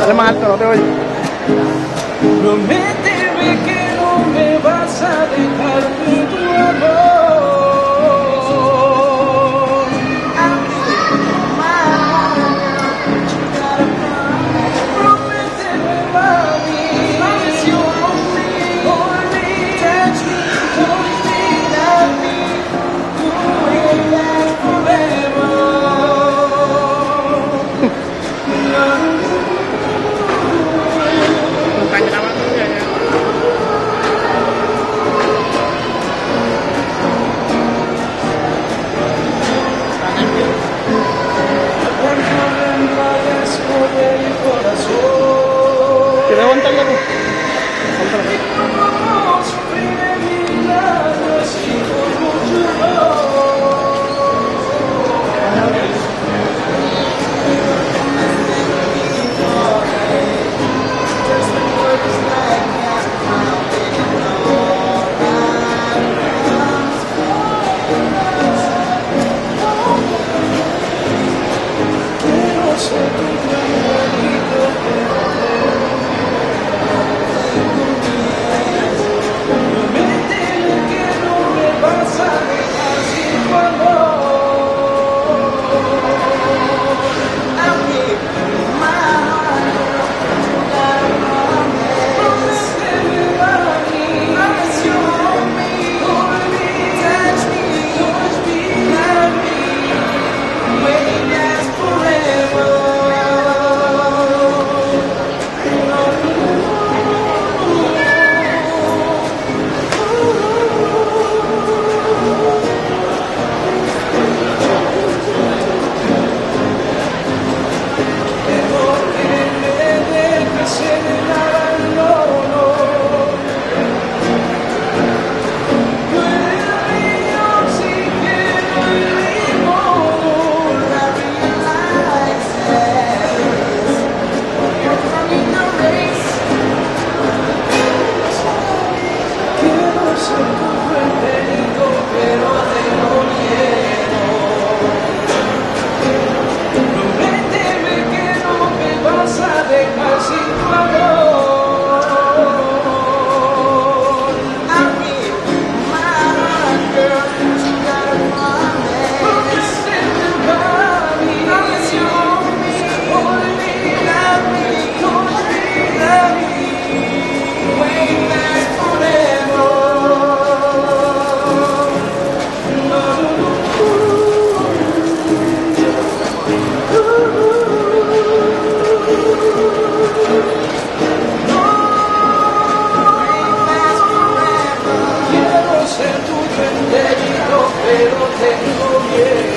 Dale más alto, no te oigo. Prométeme que no me vas a dejar de tu amor. Prométeme, mami. Promise you hold me, touch me, love me, we'll last forever. Están grabando ya, ya. Cuando me embargas por el corazón, ¿Quieres aguantarla tú? no suprime mi lado así por mucho quiero ser tu angelito, prométeme que no me vas a dejar sin tu amor. Prométeme, mami, promise you hold me, touch me, love me, we'll last forever. Mejor que me dejes en el abandono. Tú eres mi oxígeno y mi motor. I realize this. You're running the race. Quiero ser tu preferido, pero tengo miedo. Prométeme que no me vas a dejar sin tu amor. I'll give you my heart, girl. You gotta promise. Prométeme, mami. Promise you hold me, love me, touch me, love me. We'll last forever. Quiero ser tu preferido, pero tengo miedo.